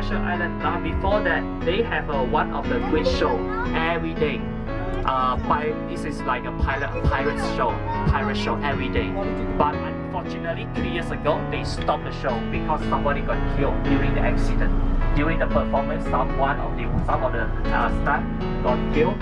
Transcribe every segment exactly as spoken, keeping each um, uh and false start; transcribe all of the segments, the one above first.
Treasure Island. Now before that, they have uh, one of the great show every day. Uh, by, this is like a pilot a pirate show, pirate show every day. But unfortunately, three years ago, they stopped the show because somebody got killed during the accident. During the performance, someone of the some of the uh, staff got killed.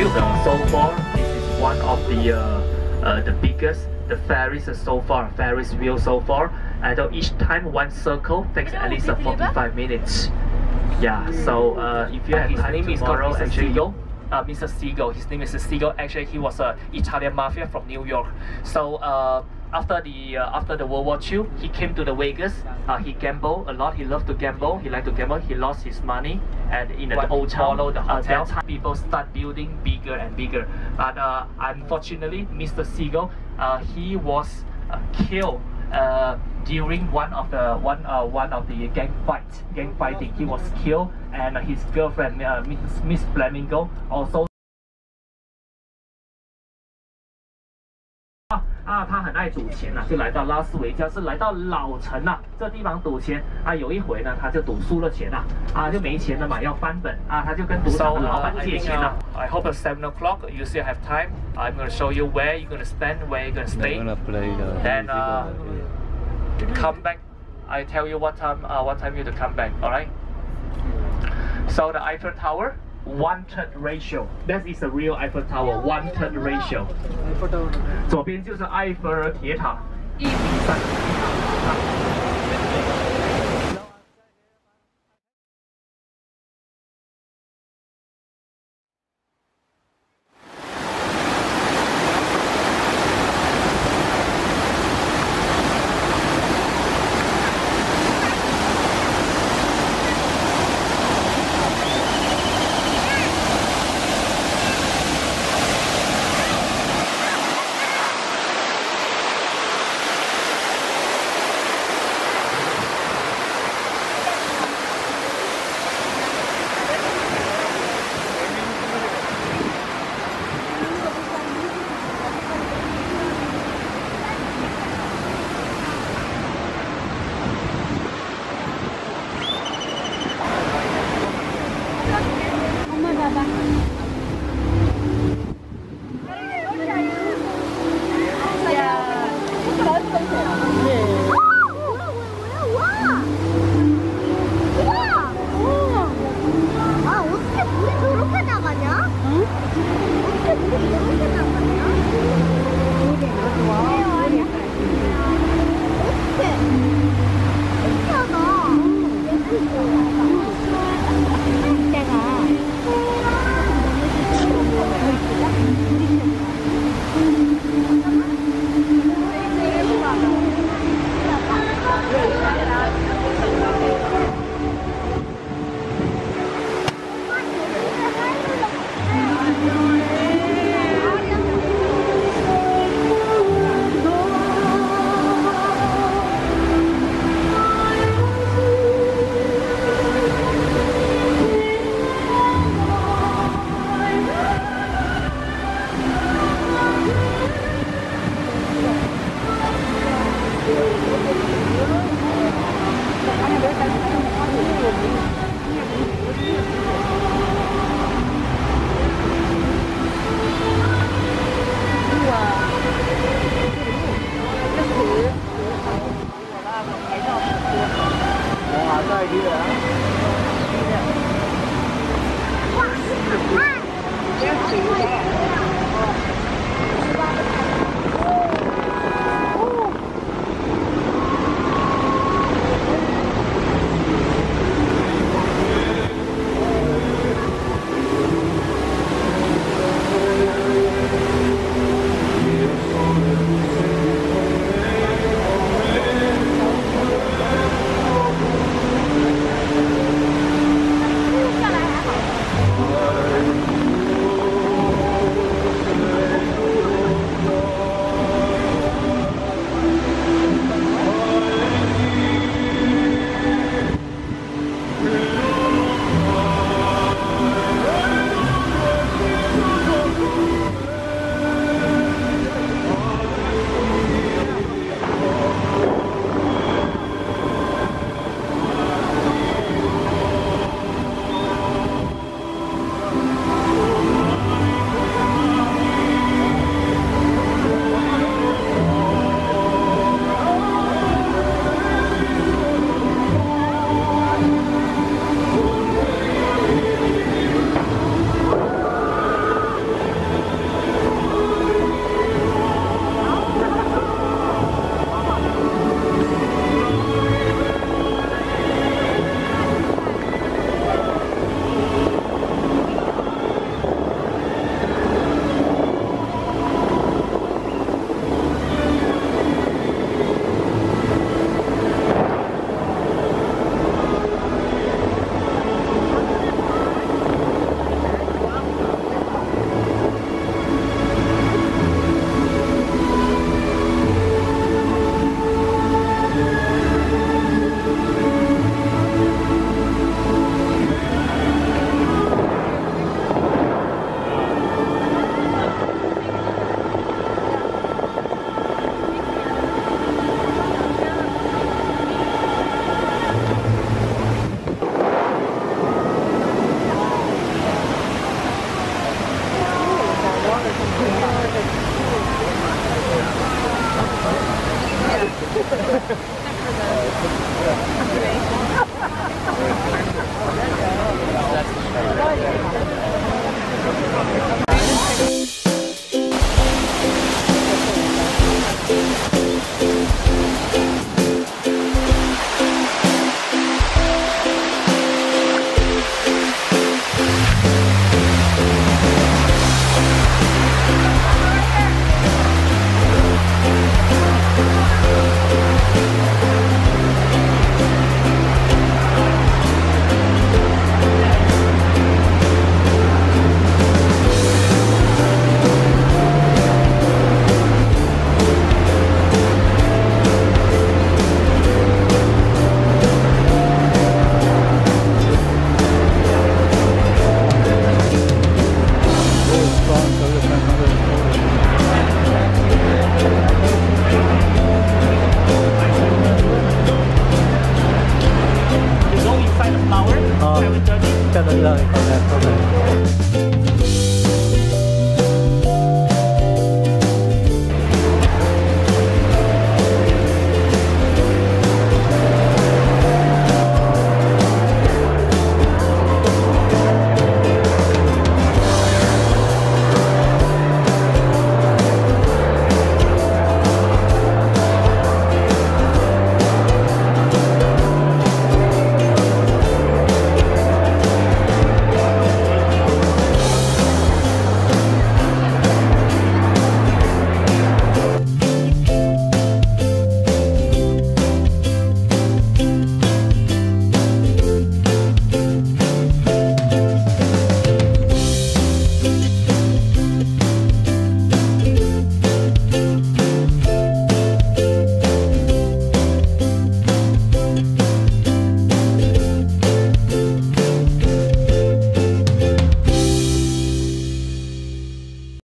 the so far this is one of the uh, uh, the biggest the ferries so far Ferris wheel so far, and each time one circle takes at least uh, forty-five minutes. Yeah, so uh, if you have time tomorrow, actually go. Uh, Mister Seagull, his name is Seagull. Actually, he was a Italian mafia from New York. So uh, after the uh, after the World War Two, he came to the Vegas. Uh, he gambled a lot. He loved to gamble. He liked to gamble. He lost his money, and in the old town, the hotel, uh, people start building bigger and bigger. But uh, unfortunately, Mister Seagull, uh, he was uh, killed uh, during one of the one uh, one of the gang fight. Gang fighting, he was killed, and uh, his girlfriend, uh, Miss Miss Flamingo, also. 啊，他很爱赌钱呐、啊，就来到拉斯维加斯，来到老城呐、啊，这地方赌钱啊。有一回呢，他就赌输了钱呐、啊，啊，就没钱了嘛，要翻本啊，他就跟赌场的老板借钱呐、啊。I hope at seven o'clock you still have time. I'm gonna show you where you're gonna spend, where you're gonna stay. Gonna play the Then uh, come back. I tell you what time, uh, what time you to come back. All right. So the Eiffel Tower. One third ratio. That is the real Eiffel Tower. One third ratio. 左边就是埃菲尔铁塔，一比三。 you.